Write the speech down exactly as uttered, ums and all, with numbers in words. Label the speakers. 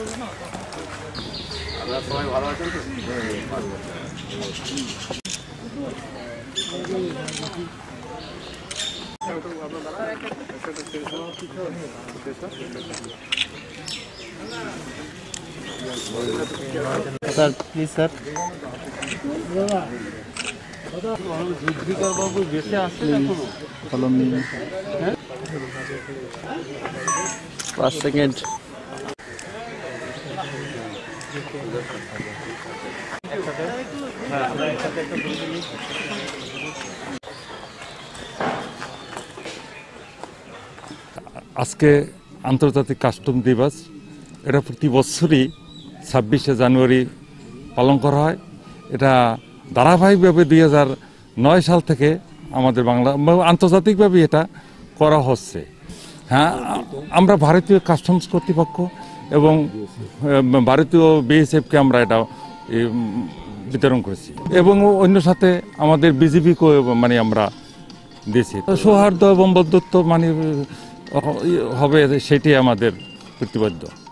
Speaker 1: আপনারা সবাই ভালো আছেন তো?
Speaker 2: Sir please sir. যুদ্ধিকার বাবু বেঁচে আসছে এখনো? Follow me. হ্যাঁ পাঁচ সেকেন্ড।
Speaker 3: আজকে আন্তর্জাতিক কাস্টম দিবস। এটা প্রতি বছরই ছাব্বিশে জানুয়ারি পালন করা হয়। এটা ধারাবাহিকভাবে দুই হাজার নয় সাল থেকে আমাদের বাংলা আন্তর্জাতিকভাবে এটা করা হচ্ছে। হ্যাঁ, আমরা ভারতীয় কাস্টমস কর্তৃপক্ষ এবং ভারতীয় বিএসএফকে আমরা এটা বিতরণ করেছি এবং অন্য সাথে আমাদের বিজেপিকেও মানে আমরা দিয়েছি। সৌহার্দ্য এবং বন্ধুত্ব মানে হবে সেটি আমাদের প্রতিপাদ্য।